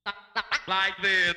Like this.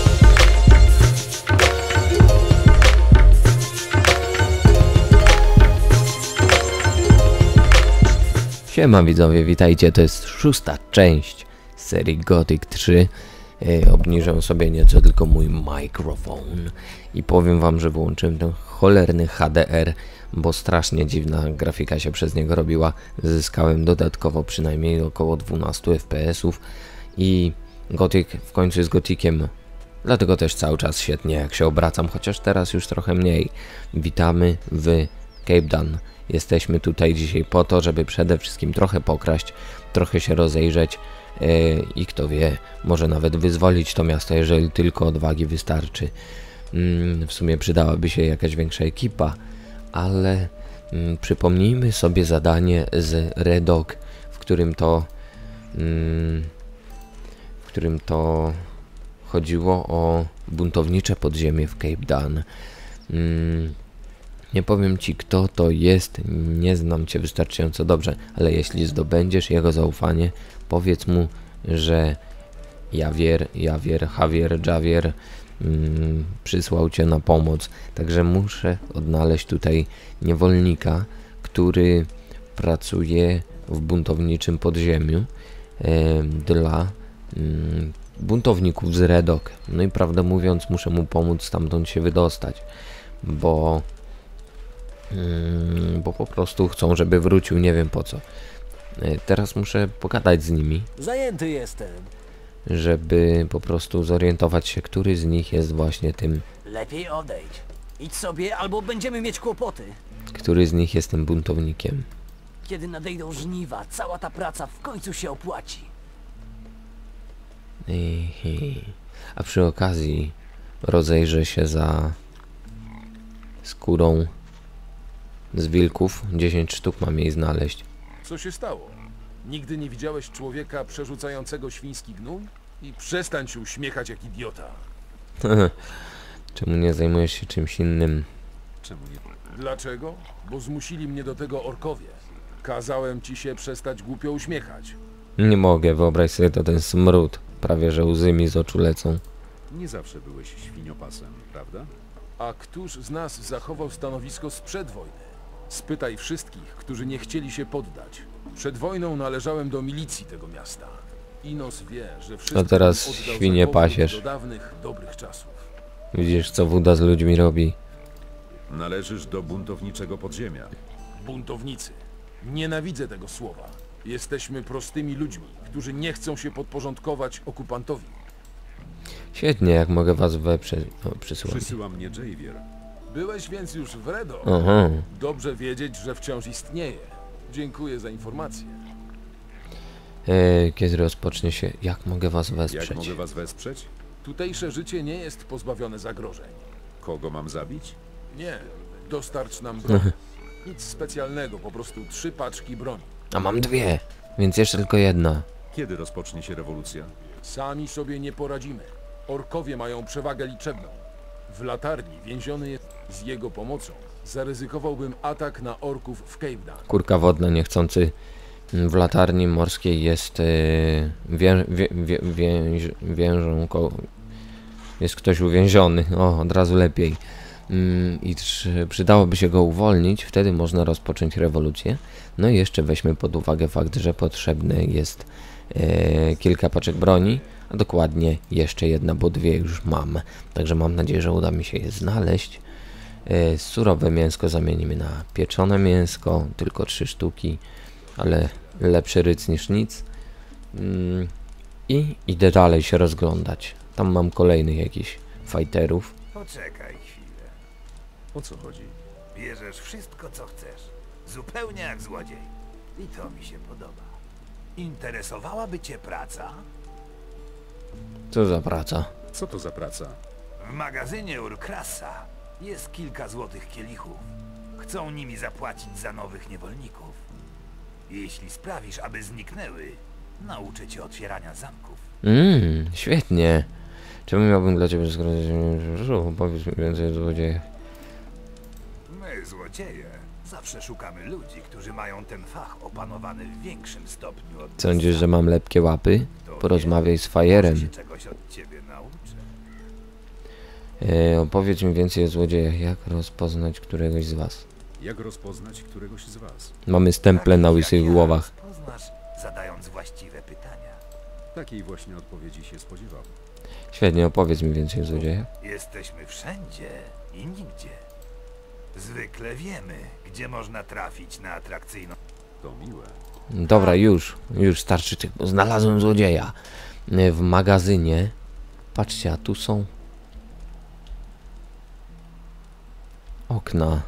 Siema widzowie, witajcie, to jest 6. część serii Gothic 3. Obniżę sobie nieco tylko mój mikrofon i powiem wam, że wyłączyłem ten cholerny HDR, bo strasznie dziwna grafika się przez niego robiła. Zyskałem dodatkowo przynajmniej około 12 FPS-ów i Gothic w końcu jest Gothiciem. Dlatego też cały czas świetnie jak się obracam, chociaż teraz już trochę mniej. Witamy w Cape Dan. Jesteśmy tutaj dzisiaj po to, żeby przede wszystkim trochę pokraść, trochę się rozejrzeć i kto wie, może nawet wyzwolić to miasto, jeżeli tylko odwagi wystarczy. W sumie przydałaby się jakaś większa ekipa, ale przypomnijmy sobie zadanie z Red Dog, w którym to chodziło o buntownicze podziemie w Cape Dan. Nie powiem ci, kto to jest, nie znam cię wystarczająco dobrze, ale jeśli zdobędziesz jego zaufanie, powiedz mu, że Javier przysłał cię na pomoc. Także muszę odnaleźć tutaj niewolnika, który pracuje w buntowniczym podziemiu dla buntowników z Red Dog. No i prawdę mówiąc, muszę mu pomóc stamtąd się wydostać, bo po prostu chcą, żeby wrócił, nie wiem po co. Teraz muszę pogadać z nimi. Zajęty jestem. Żeby po prostu zorientować się, który z nich jest właśnie tym, Lepiej odejdź. Idź sobie, albo będziemy mieć kłopoty. który z nich jest tym buntownikiem. Kiedy nadejdą żniwa, cała ta praca w końcu się opłaci. A przy okazji rozejrzę się za skórą z wilków. 10 sztuk mam jej znaleźć. Co się stało? Nigdy nie widziałeś człowieka przerzucającego świński gnój? I przestań się uśmiechać jak idiota. Czemu nie zajmujesz się czymś innym? Czemu nie? Dlaczego? Bo zmusili mnie do tego orkowie. Kazałem ci się przestać głupio uśmiechać. Nie mogę, wyobraź sobie to, ten smród. Prawie że łzy mi z oczu lecą. Nie zawsze byłeś świniopasem, prawda? A któż z nas zachował stanowisko sprzed wojny? Spytaj wszystkich, którzy nie chcieli się poddać. Przed wojną należałem do milicji tego miasta. Inos wie, że wszystko teraz oddał świnie za powrót pasiesz. do dawnych, dobrych czasów. Widzisz, co Wuda z ludźmi robi. Należysz do buntowniczego podziemia. Buntownicy. Nienawidzę tego słowa. Jesteśmy prostymi ludźmi, którzy nie chcą się podporządkować okupantowi. Świetnie, jak mogę was przysłać. Przysyła mnie Javier. Byłeś więc już w Redo. Aha. Dobrze wiedzieć, że wciąż istnieje. Dziękuję za informację. Kiedy rozpocznie się... Jak mogę was Jak wesprzeć? mogę was wesprzeć? Tutejsze życie nie jest pozbawione zagrożeń. Kogo mam zabić? Nie, dostarcz nam broń. Nic specjalnego, po prostu 3 paczki broni. A mam 2, więc jeszcze tylko jedna. Kiedy rozpocznie się rewolucja? Sami sobie nie poradzimy. Orkowie mają przewagę liczebną. W latarni więziony jest z jego pomocą. Zaryzykowałbym atak na orków w Cape Dan. Kurka wodna niechcący. W latarni morskiej jest jest ktoś uwięziony. O, od razu lepiej. I przydałoby się go uwolnić, wtedy można rozpocząć rewolucję. No i jeszcze weźmy pod uwagę fakt, że potrzebne jest kilka paczek broni, a dokładnie jeszcze jedna, bo 2 już mam. Także mam nadzieję, że uda mi się je znaleźć. Surowe mięsko zamienimy na pieczone mięsko, tylko 3 sztuki, ale lepszy ryc niż nic. I idę dalej się rozglądać. Tam mam kolejnych jakichś fighterów. Poczekaj chwilę. O co chodzi? Bierzesz wszystko, co chcesz. Zupełnie jak złodziej. I to mi się podoba. Interesowałaby cię praca? Co za praca? Co to za praca? W magazynie Urkrasa jest kilka złotych kielichów. Chcą nimi zapłacić za nowych niewolników. Jeśli sprawisz, aby zniknęły, nauczę cię otwierania zamków. Świetnie. Czemu miałbym dla ciebie skrócić? Powiedz mi więcej o złodziejach. My, złodzieje, Zawsze szukamy ludzi, którzy mają ten fach opanowany w większym stopniu od Sądzisz, że mam lepkie łapy? Porozmawiaj z Fajerem. Może się czegoś od ciebie nauczę. Opowiedz mi więcej o złodziejach. Jak rozpoznać któregoś z was? Jak rozpoznać któregoś z was? Mamy stemple na łysych głowach. Poznasz, zadając właściwe pytania. Takiej właśnie odpowiedzi się spodziewam. Świetnie, opowiedz mi więcej o złodziejach. Jesteśmy wszędzie i nigdzie. Zwykle wiemy, gdzie można trafić na atrakcyjną... To miłe. Dobra, już starczy tych, bo znalazłem złodzieja. W magazynie. Patrzcie, a tu są okna.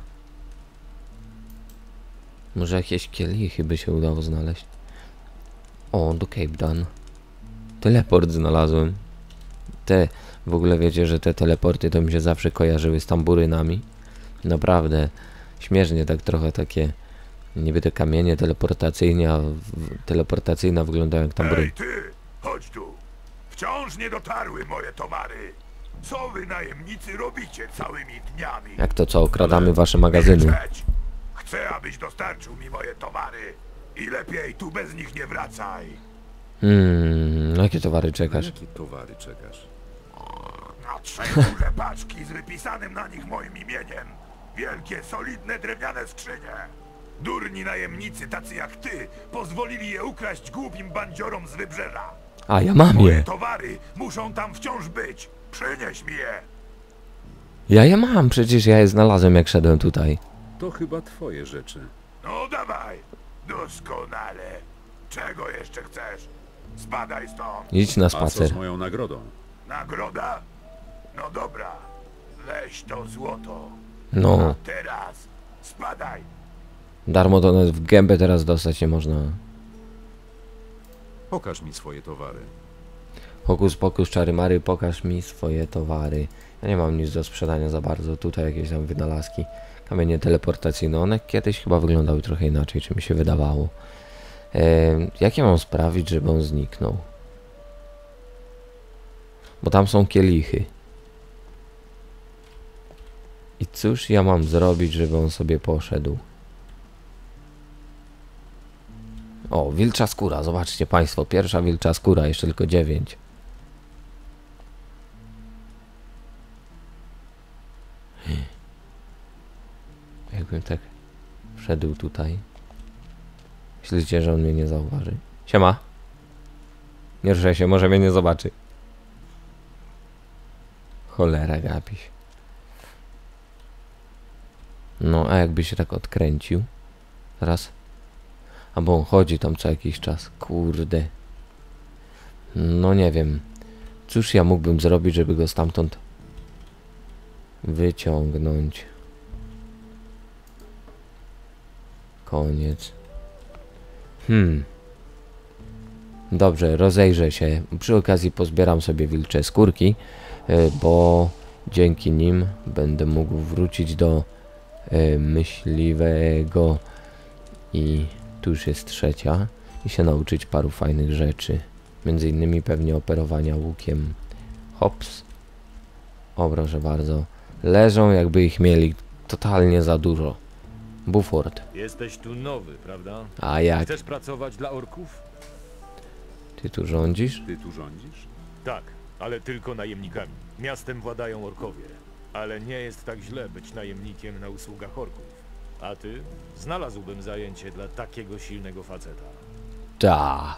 Może jakieś kielichy by się udało znaleźć. O, do Cape Dan. Teleport znalazłem. W ogóle wiecie, że te teleporty to mi się zawsze kojarzyły z tamburynami. Naprawdę śmiesznie tak trochę takie niby te kamienie teleportacyjne wyglądają jak tamburyny. Ej ty, chodź tu. Wciąż nie dotarły moje towary. Co wy najemnicy robicie całymi dniami? Jak to co, okradamy wasze magazyny. Milczeć. Chcę, abyś dostarczył mi moje towary. I lepiej tu bez nich nie wracaj. Na jakie towary Na czekasz? jakie towary czekasz? Na 3 duże paczki z wypisanym na nich moim imieniem. Wielkie, solidne, drewniane skrzynie. Durni najemnicy, tacy jak ty, pozwolili je ukraść głupim bandziorom z wybrzeża. A, ja mam Moje je. towary muszą tam wciąż być. Przynieś mi je. Ja je mam, przecież ja je znalazłem jak szedłem tutaj. To chyba twoje rzeczy. No dawaj. Doskonale. Czego jeszcze chcesz? Spadaj stąd. Idź na A co spacer. z moją nagrodą? Nagroda? No dobra. Weź to złoto. No, Teraz spadaj. darmo to nawet w gębę teraz dostać nie można. Pokaż mi swoje towary. Hokus pokus, czary mary, pokaż mi swoje towary. Ja nie mam nic do sprzedania za bardzo. Tutaj jakieś tam wynalazki. Kamienie teleportacyjne. One kiedyś chyba wyglądały trochę inaczej, czy mi się wydawało. Jak ja mam sprawić, żeby on zniknął? Bo tam są kielichy. I cóż ja mam zrobić, żeby on sobie poszedł? O, wilcza skóra. Zobaczcie państwo. Pierwsza wilcza skóra. Jeszcze tylko 9. Jakbym tak wszedł tutaj. Myślicie, że on mnie nie zauważy? Siema. Nie ruszaj się, może mnie nie zobaczy. Cholera gapiś. No, a jakby się tak odkręcił. Teraz. Albo on chodzi tam co jakiś czas. Kurde. No nie wiem. Cóż ja mógłbym zrobić, żeby go stamtąd wyciągnąć. Koniec. Dobrze, rozejrzę się. Przy okazji pozbieram sobie wilcze skórki, bo dzięki nim będę mógł wrócić do myśliwego i tu już jest 3. i się nauczyć paru fajnych rzeczy. Między innymi pewnie operowania łukiem. Hops. O, proszę bardzo. Leżą jakby ich mieli totalnie za dużo. Buford. Jesteś tu nowy, prawda? A jak? Chcesz pracować dla orków? Ty tu rządzisz? Ty tu rządzisz? Tak, ale tylko najemnikami. Miastem władają orkowie. Ale nie jest tak źle być najemnikiem na usługach orków. A ty? Znalazłbym zajęcie dla takiego silnego faceta. Ta.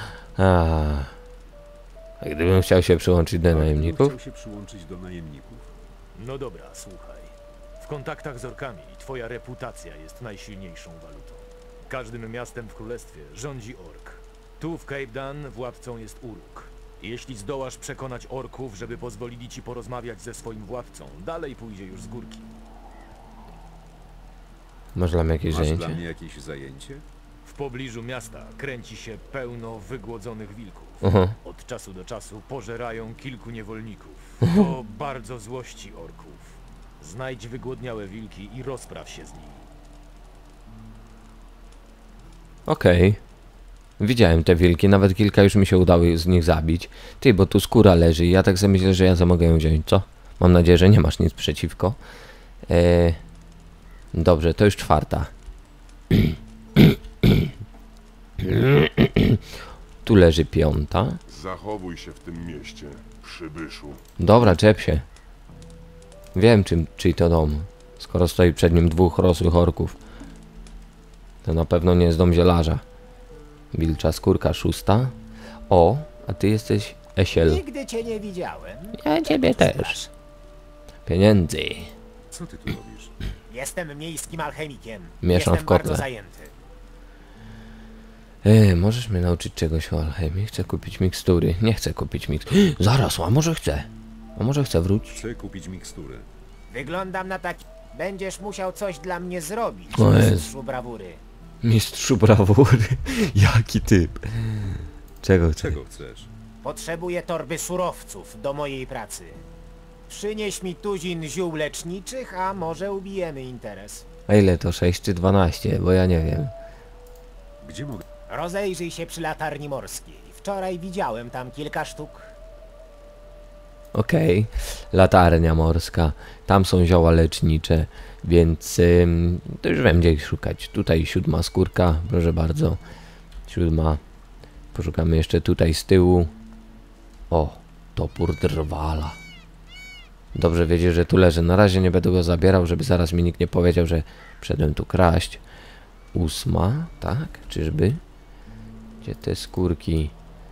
A gdybym chciał się przyłączyć do najemników? Chciał się przyłączyć do najemników. No dobra, słuchaj. W kontaktach z orkami twoja reputacja jest najsilniejszą walutą. Każdym miastem w królestwie rządzi ork. Tu w Cape Dan władcą jest Uruk. Jeśli zdołasz przekonać orków, żeby pozwolili ci porozmawiać ze swoim władcą, dalej pójdzie już z górki. Masz dla mnie jakieś Masz zajęcie? dla mnie jakieś zajęcie? W pobliżu miasta kręci się pełno wygłodzonych wilków. Od czasu do czasu pożerają kilku niewolników. To bardzo złości orków. Znajdź wygłodniałe wilki i rozpraw się z nimi. Okej. Widziałem te wilki, nawet kilka już mi się udało z nich zabić. Ty, bo tu skóra leży i ja tak sobie myślę, że ja mogę ją wziąć, co? Mam nadzieję, że nie masz nic przeciwko. Dobrze, to już 4. Tu leży 5. Zachowuj się w tym mieście, przybyszu. Dobra, czep się. Wiem, czyj to dom. Skoro stoi przed nim 2 rosłych orków. To na pewno nie jest dom zielarza. Wilcza skórka 6. O, a ty jesteś Esiel. Nigdy cię nie widziałem. Ja ciebie też. Pieniędzy. Co ty tu robisz? Jestem miejskim alchemikiem. Mieszam Jestem w kotle. bardzo zajęty. Możesz mnie nauczyć czegoś o alchemii? Chcę kupić mikstury. Nie chcę kupić mikstury. Zaraz, a może chcę? A może chcę wrócić? Chcę kupić mikstury. Wyglądam na taki... Będziesz musiał coś dla mnie zrobić, O Jezu. mistrzu brawury. Mistrzu brawury. Jaki typ. Czego chcę? Czego chcesz? Potrzebuję torby surowców do mojej pracy. Przynieś mi tuzin ziół leczniczych, a może ubijemy interes. A ile to? 6 czy 12? Bo ja nie wiem. Gdzie mogę? Rozejrzyj się przy latarni morskiej. Wczoraj widziałem tam kilka sztuk. Okej. Latarnia morska. Tam są zioła lecznicze. Więc to już wiem, gdzie ich szukać. Tutaj 7 skórka. Proszę bardzo. 7. Poszukamy jeszcze tutaj z tyłu. O, topór drwala. Dobrze wiedzieć, że tu leży. Na razie nie będę go zabierał, żeby zaraz mi nikt nie powiedział, że wszedłem tu kraść. 8, tak? Czyżby? Gdzie te skórki?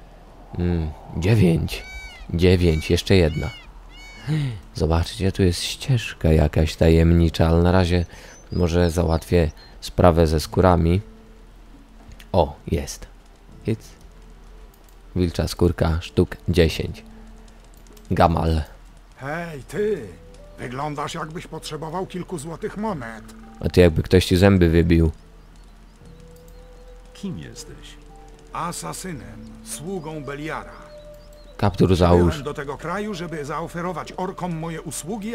9. 9, jeszcze 1. Zobaczcie, tu jest ścieżka jakaś tajemnicza, ale na razie może załatwię sprawę ze skórami. O, jest. Hit. Wilcza skórka, sztuk 10. Gamal. Hej, ty! Wyglądasz, jakbyś potrzebował kilku złotych monet. A ty jakby ktoś ci zęby wybił. Kim jesteś? Asasynem, sługą Beliara. Kaptur załóż. Byłem do tego kraju, żeby zaoferować orkom moje usługi.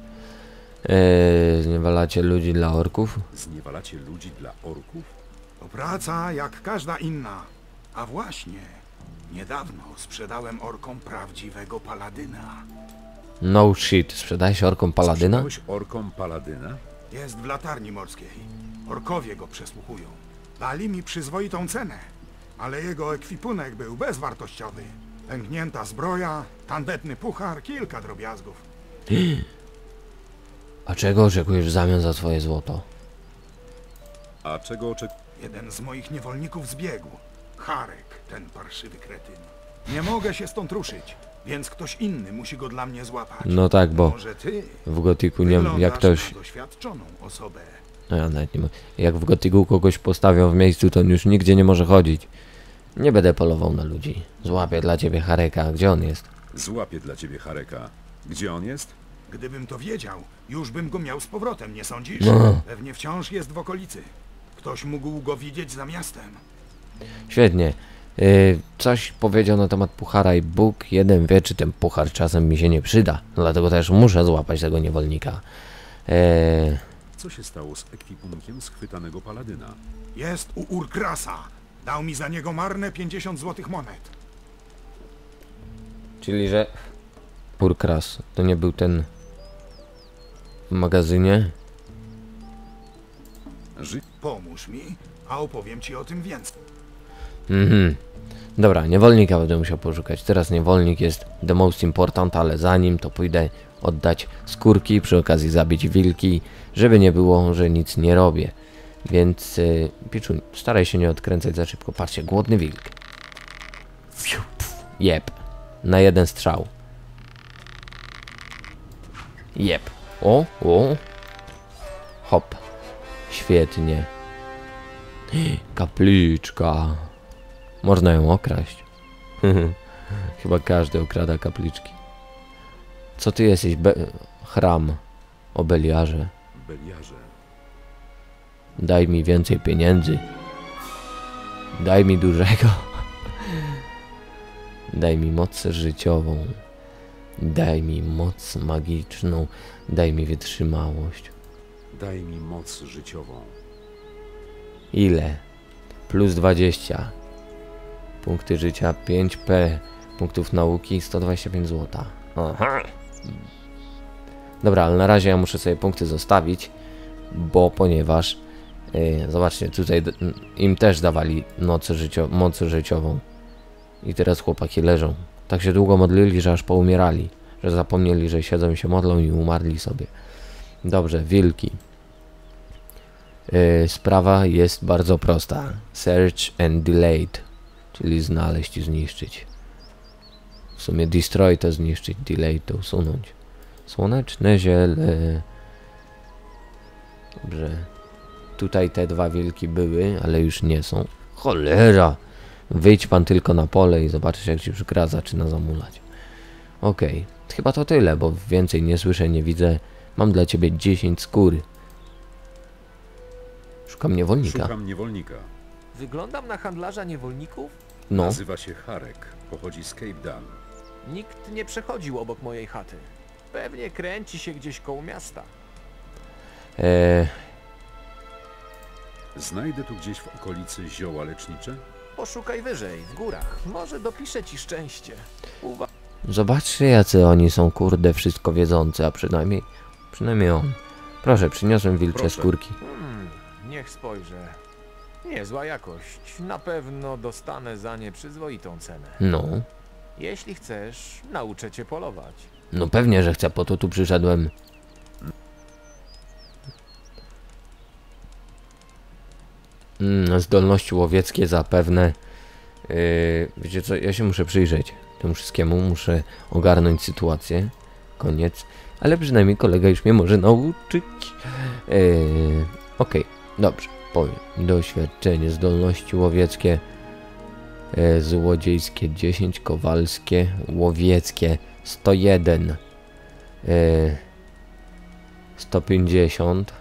Zniewalacie ludzi dla orków? Zniewalacie ludzi dla orków? To praca jak każda inna. A właśnie, niedawno sprzedałem orkom prawdziwego paladyna. No shit, sprzedajesz orkom paladyna? Sprzedałeś orkom paladyna? Jest w latarni morskiej. Orkowie go przesłuchują. Dali mi przyzwoitą cenę, ale jego ekwipunek był bezwartościowy. Pęknięta zbroja, tandetny puchar, kilka drobiazgów. A czego oczekujesz w zamian za swoje złoto? A czego oczekujesz? Jeden z moich niewolników zbiegł. Harek, ten parszywy kretyn. Nie mogę się stąd ruszyć, więc ktoś inny musi go dla mnie złapać. No tak, bo Może ty w Gotiku nie, wyglądasz jak ktoś... na doświadczoną osobę. No ja nawet nie mogę. Jak w Gotiku kogoś postawią w miejscu, to on już nigdzie nie może chodzić. Nie będę polował na ludzi. Złapię dla ciebie Hareka. Gdzie on jest? Złapię dla ciebie Hareka. Gdzie on jest? Gdybym to wiedział, już bym go miał z powrotem, nie sądzisz? No. Pewnie wciąż jest w okolicy. Ktoś mógł go widzieć za miastem. Świetnie. Coś powiedział na temat puchara i Bóg jeden wie, czy ten puchar czasem mi się nie przyda. Dlatego też muszę złapać tego niewolnika. Co się stało z ekwipunkiem schwytanego paladyna? Jest u Urkrasa. Dał mi za niego marne 50 złotych monet. Czyli, że... Urkras. To nie był ten... w magazynie? Pomóż mi, a opowiem ci o tym więcej. Dobra, niewolnika będę musiał poszukać. Teraz niewolnik jest the most important, ale zanim to pójdę oddać skórki, przy okazji zabić wilki, żeby nie było, że nic nie robię. Więc, Piczu, staraj się nie odkręcać za szybko. Patrzcie, głodny wilk. Jep. Na jeden strzał. Jep. O. Hop. Świetnie. Kapliczka. Można ją okraść. Chyba każdy okrada kapliczki. Co ty jesteś? Chram. O Beliarze. Beliarze. Daj mi więcej pieniędzy. Daj mi dużego. Daj mi moc życiową. Daj mi moc magiczną. Daj mi wytrzymałość. Daj mi moc życiową. Ile? Plus 20. Punkty życia 5p. Punktów nauki 125 zł. Aha. Dobra, ale na razie ja muszę sobie punkty zostawić, ponieważ Zobaczcie, tutaj im też dawali moc życiową. I teraz chłopaki leżą. Tak się długo modlili, że aż poumierali. Że zapomnieli, że siedzą i się modlą i umarli sobie. Dobrze, wilki. Sprawa jest bardzo prosta. Search and delayed. Czyli znaleźć i zniszczyć. W sumie destroy to zniszczyć, delay to usunąć. Słoneczne ziele. Dobrze. Tutaj te dwa wilki były, ale już nie są. Cholera! Wyjdź pan tylko na pole i zobaczysz, jak ci już gra zaczyna zamulać. Okej. Chyba to tyle, bo więcej nie słyszę, nie widzę. Mam dla ciebie 10 skóry. Szukam niewolnika. Szukam niewolnika. Wyglądam na handlarza niewolników? No. Nazywa się Harek. Pochodzi z Cape Dan. Nikt nie przechodził obok mojej chaty. Pewnie kręci się gdzieś koło miasta. Znajdę tu gdzieś w okolicy zioła lecznicze? Poszukaj wyżej, w górach. Może dopiszę ci szczęście. Zobaczcie, jacy oni są, kurde, wszystko wiedzący, a przynajmniej on. Proszę, przyniosłem wilcze Proszę. skórki. Niech spojrzę. Niezła jakość. Na pewno dostanę za nie przyzwoitą cenę. No. Jeśli chcesz, nauczę cię polować. No pewnie, że chcę, po to tu przyszedłem. Zdolności łowieckie zapewne. Wiecie co, ja się muszę przyjrzeć temu wszystkiemu, muszę ogarnąć sytuację. Koniec. Ale przynajmniej kolega już mnie może nauczyć. Okej, dobrze, powiem. Doświadczenie, zdolności łowieckie. Złodziejskie 10, kowalskie, łowieckie 101, 150.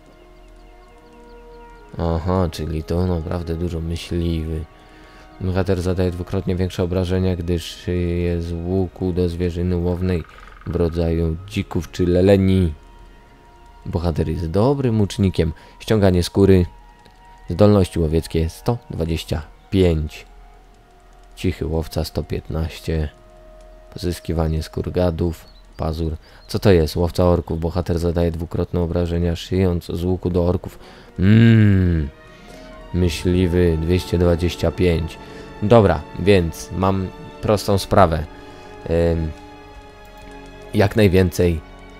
Aha, czyli to naprawdę dużo. Myśliwy. Bohater zadaje dwukrotnie większe obrażenia, gdy szyje z łuku do zwierzyny łownej w rodzaju dzików czy leleni. Bohater jest dobrym łucznikiem. Ściąganie skóry. Zdolności łowieckie 125. Cichy łowca 115. Pozyskiwanie skór gadów. Pazur. Co to jest? Łowca orków. Bohater zadaje dwukrotne obrażenia szyjąc z łuku do orków. Myśliwy 225. Dobra, więc mam prostą sprawę. Jak najwięcej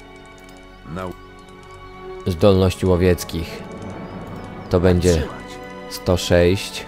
zdolności łowieckich. To będzie 106.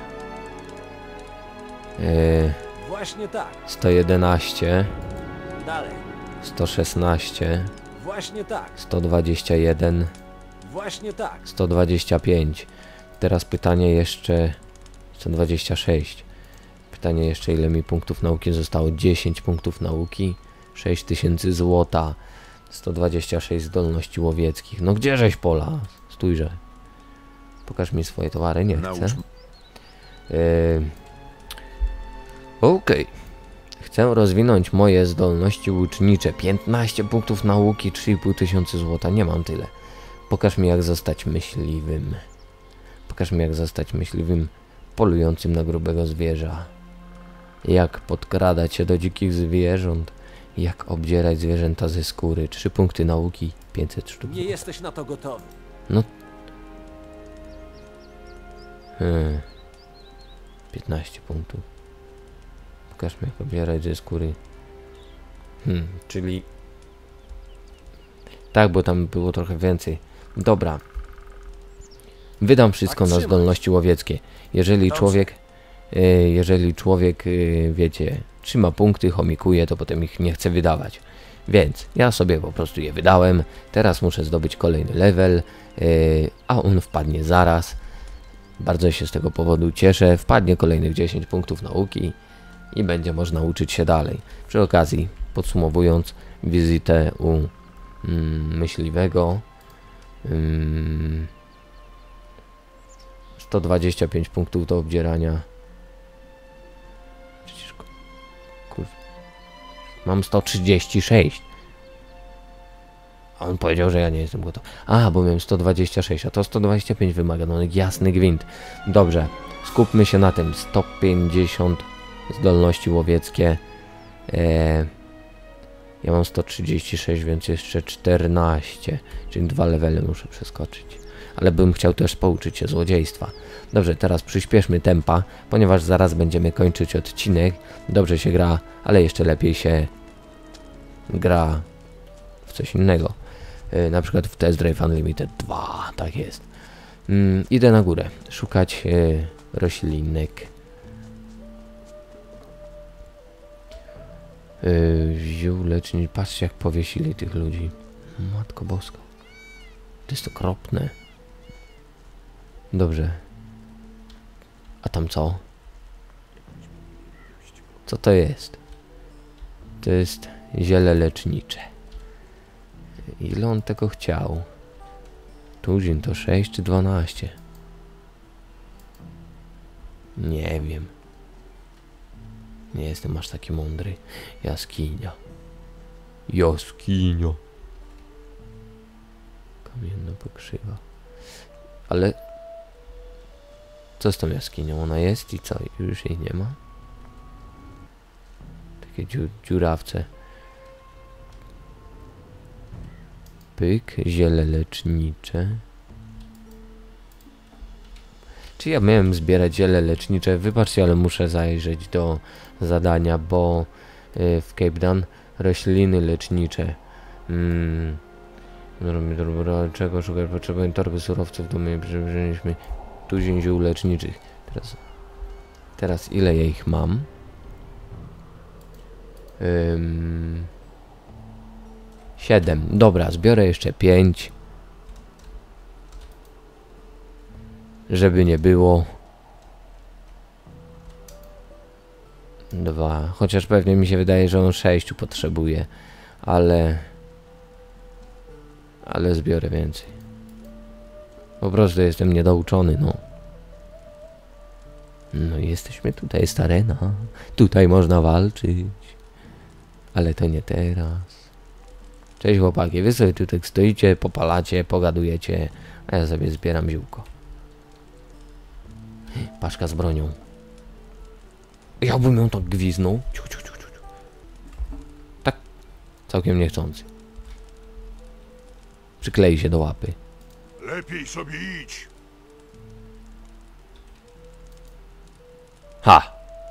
Właśnie tak. 111. Dalej. 116. Właśnie tak. 121. Właśnie tak. 125. Teraz pytanie jeszcze 126. Pytanie jeszcze, ile mi punktów nauki zostało? 10 punktów nauki, 6000 złota, 126 zdolności łowieckich. No gdzieżeś pola? Stójże. Pokaż mi swoje towary, nie chcę. Okej. Chcę rozwinąć moje zdolności łucznicze. 15 punktów nauki, 3500 złota. Nie mam tyle. Pokaż mi, jak zostać myśliwym. Pokaż mi, jak zostać myśliwym polującym na grubego zwierza. Jak podkradać się do dzikich zwierząt. Jak obdzierać zwierzęta ze skóry. 3 punkty nauki, 500 sztuk. Nie jesteś na to gotowy. No. 15 punktów. Pokaż mi, jak obdzierać ze skóry. Czyli... Tak, bo tam było trochę więcej. Dobra. Wydam wszystko na zdolności łowieckie. Jeżeli człowiek, wiecie, trzyma punkty, chomikuje, to potem ich nie chce wydawać. Więc ja sobie po prostu je wydałem. Teraz muszę zdobyć kolejny level, a on wpadnie zaraz. Bardzo się z tego powodu cieszę. Wpadnie kolejnych 10 punktów nauki i będzie można uczyć się dalej. Przy okazji, podsumowując, wizytę u myśliwego. 125 punktów do obdzierania. Przecież kurwa. Mam 136. A on powiedział, że ja nie jestem gotowy. A, bo miałem 126, a to 125 wymaga. No jasny gwint. Dobrze, skupmy się na tym. 150 zdolności łowieckie. Ja mam 136, więc jeszcze 14. Czyli 2 levely muszę przeskoczyć. ale bym chciał też pouczyć się złodziejstwa. Dobrze, teraz przyspieszmy tempa, ponieważ zaraz będziemy kończyć odcinek. Dobrze się gra, ale jeszcze lepiej się gra w coś innego. Na przykład w Test Drive Unlimited 2, tak jest. Idę na górę, szukać roślinek. Ziół leczniczy, patrzcie jak powiesili tych ludzi. Matko boska. To jest okropne. Dobrze. A tam co? Co to jest? To jest ziele lecznicze. Ile on tego chciał? Tuzin to 6 czy 12? Nie wiem. Nie jestem aż taki mądry. Jaskinia. Jaskinia. Kamienna pokrzywa. Ale... co z tą jaskinią? Ona jest i co? Już jej nie ma? Takie dziurawce. Pyk. Ziele lecznicze. Czy ja miałem zbierać ziele lecznicze? Wybaczcie, ale muszę zajrzeć do zadania, bo w Cape Dan rośliny lecznicze. Czego szukać? Potrzebuję torby surowców do mnie. Wzięliśmy tuzin ziół leczniczych. Teraz ile ja ich mam? 7. Dobra, zbiorę jeszcze 5. Żeby nie było. 2. Chociaż pewnie mi się wydaje, że on 6 potrzebuje. Ale zbiorę więcej. Po prostu jestem niedouczony, no. No i jesteśmy tutaj, jest arena. Tutaj można walczyć. Ale to nie teraz. Cześć chłopaki, wy sobie tutaj stoicie, popalacie, pogadujecie, a ja sobie zbieram ziółko. Paszka z bronią. Ja bym ją tak gwiznął. Tak, całkiem niechcący. Przyklei się do łapy. Lepiej sobie idź. Ha!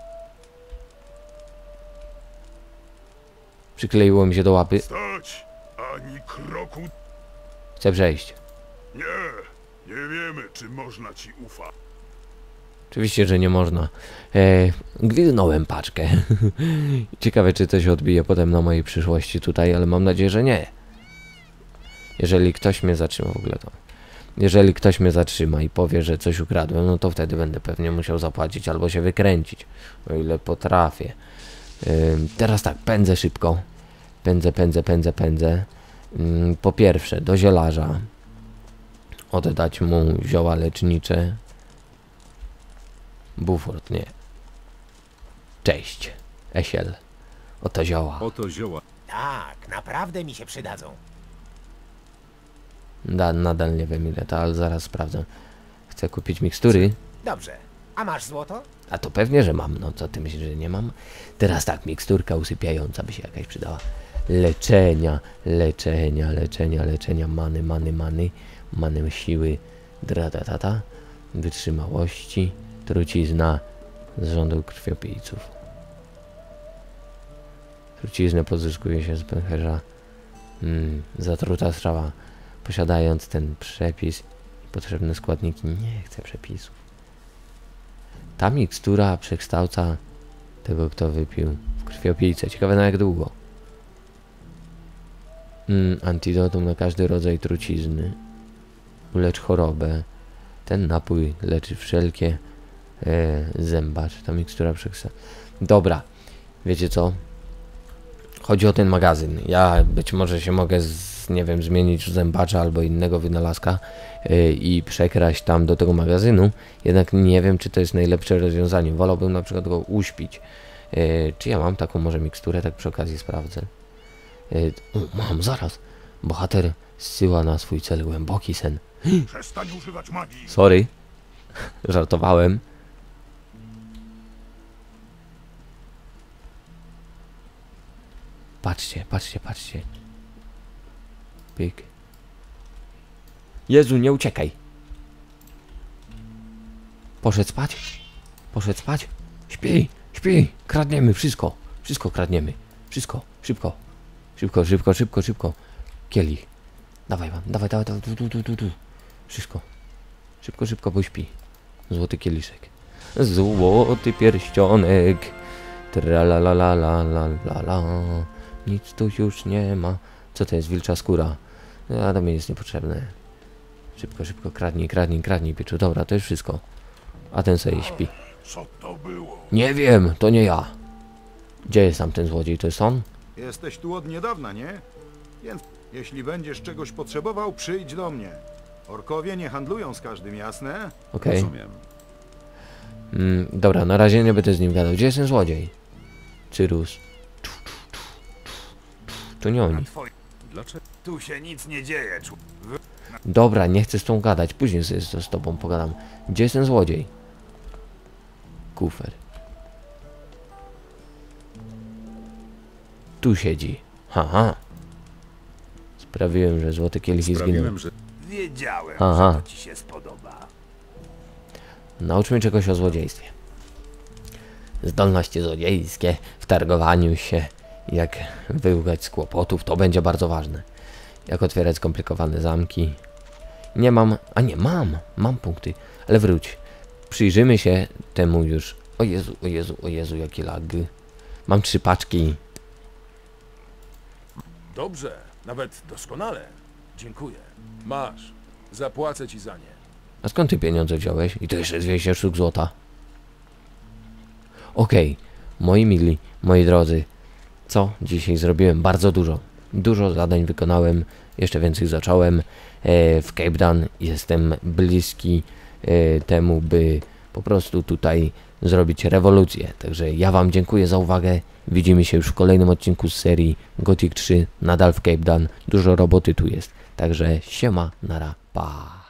Przykleiło mi się do łapy. Stać! Ani kroku. Chcę przejść. Nie wiemy, czy można ci ufać. Oczywiście, że nie można. Gwizdnąłem paczkę. Ciekawe, czy to się odbije potem na mojej przyszłości tutaj, ale mam nadzieję, że nie. Jeżeli ktoś mnie zatrzyma w ogóle to... Jeżeli ktoś mnie zatrzyma i powie, że coś ukradłem, no to wtedy będę pewnie musiał zapłacić albo się wykręcić. O ile potrafię. Teraz tak, pędzę szybko. Pędzę. Po pierwsze, do zielarza. Oddać mu zioła lecznicze. Buford, nie. Cześć, Esiel. Oto zioła. Oto zioła. Tak, naprawdę mi się przydadzą. Nadal nie wiem ile to, ale zaraz sprawdzę. Chcę kupić mikstury. Dobrze. A masz złoto? A to pewnie, że mam. No co ty myślisz, że nie mam? Teraz tak, miksturka usypiająca by się jakaś przydała. Leczenia. Many siły. Dratata. Wytrzymałości. Trucizna z rządu krwiopijców. Truciznę pozyskuje się z pęcherza. Zatruta strzała. Posiadając ten przepis i potrzebne składniki. Nie chcę przepisów. Ta mikstura przekształca tego, kto wypił, w krwiopijcę. Ciekawe na jak długo. Antidotum na każdy rodzaj trucizny. Ulecz chorobę. Ten napój leczy wszelkie zębacz. Ta mikstura przekształca. Dobra. Wiecie co? Chodzi o ten magazyn. Ja być może się mogę nie wiem, zmienić w zębacza albo innego wynalazka i przekraść tam do tego magazynu. Jednak nie wiem, czy to jest najlepsze rozwiązanie. Wolałbym na przykład go uśpić. Czy ja mam taką może miksturę? Tak przy okazji sprawdzę. Mam, zaraz. Bohater zsyła na swój cel głęboki sen. Przestań używać magii. Sorry. Żartowałem. Patrzcie. Pyk. Jezu, nie uciekaj. Poszedł spać? Poszedł spać? Śpi, śpi. Kradniemy wszystko. Wszystko kradniemy. Wszystko. Szybko. Szybko, szybko, szybko, szybko. Kielich. Dawaj wam, dawaj, dawaj, dawaj, tu. Wszystko. Szybko, szybko, bo śpi. Złoty kieliszek. Złoty pierścionek. Tralalalala. Nic tu już nie ma. Co to jest? Wilcza skóra. A to mi jest niepotrzebne. Szybko, szybko, kradnij, kradnij, kradnij, pieczu. Dobra, to już wszystko. A ten sobie śpi. Co to było? Nie wiem, to nie ja. Gdzie jest tam ten złodziej? To jest on? Jesteś tu od niedawna, nie? Więc jeśli będziesz czegoś potrzebował, przyjdź do mnie. Orkowie nie handlują z każdym, jasne? Okej. Rozumiem. Dobra, na razie nie będę z nim gadał. Gdzie jest ten złodziej? Cyrus. To nie oni. Dlaczego? Tu się nic nie dzieje, Dobra, nie chcę z tą gadać. Później z tobą pogadam. Gdzie jest ten złodziej? Kufer. Tu siedzi. Haha. Sprawiłem, że złote kielichy zginęły. Sprawiłem, że... Wiedziałem, Aha. że to ci się spodoba. Nauczmy czegoś o złodziejstwie. Zdolności złodziejskie w targowaniu się. Jak wyłgać z kłopotów, to będzie bardzo ważne. Jak otwierać skomplikowane zamki. Nie mam, a nie mam, mam punkty, ale wróć. Przyjrzymy się temu już. O Jezu, o Jezu, o Jezu, jakie lagi. Mam 3 paczki. Dobrze, nawet doskonale. Dziękuję. Masz. Zapłacę ci za nie. A skąd ty pieniądze wziąłeś? I to jeszcze 200 sztuk złota. Okej, moi mili, moi drodzy. Co dzisiaj zrobiłem? Bardzo dużo. Dużo zadań wykonałem. Jeszcze więcej zacząłem. W Cape Dan jestem bliski temu, by po prostu tutaj zrobić rewolucję. Także ja wam dziękuję za uwagę. Widzimy się już w kolejnym odcinku z serii Gothic 3. Nadal w Cape Dan. Dużo roboty tu jest. Także siema, nara, pa.